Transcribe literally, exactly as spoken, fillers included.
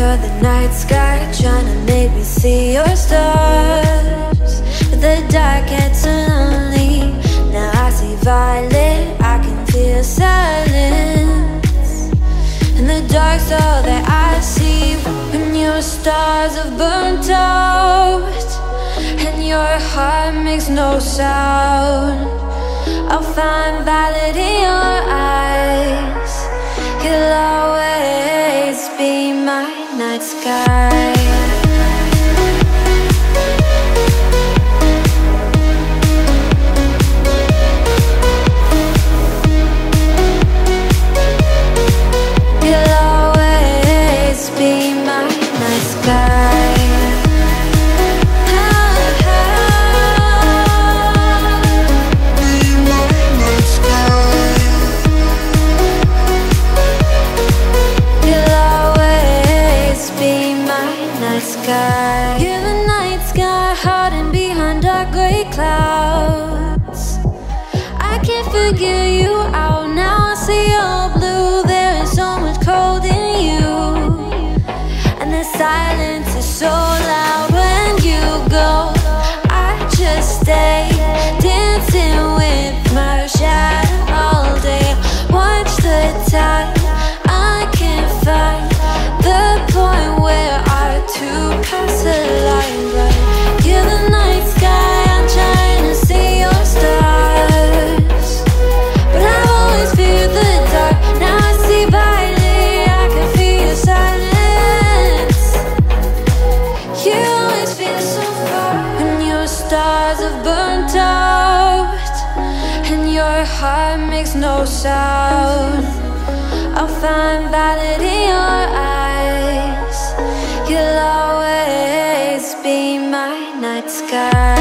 You're the night sky, trying to make me see your stars. But the dark gets so lonely. Now I see violet, I can feel silence. And the dark's all that I see. When your stars have burnt out and your heart makes no sound, I'll find violet in your eyes. You'll always be my night sky. You'll always be my night sky. You're the night sky, hiding behind dark gray clouds. I can't figure you out now. I see you're blue, there is so much cold in you. And the silence is so loud when you go. I just stay dancing with my shadow all day. Watch the tide, I can't find the point where our two pass the line. But you're the night sky, I'm trying to see your stars. But I've always feared the dark, now I see violet, I can feel your silence. You always feel so far. When your stars have burnt out and your heart makes no sound, I'll find violet in your eyes. You'll always be my night sky.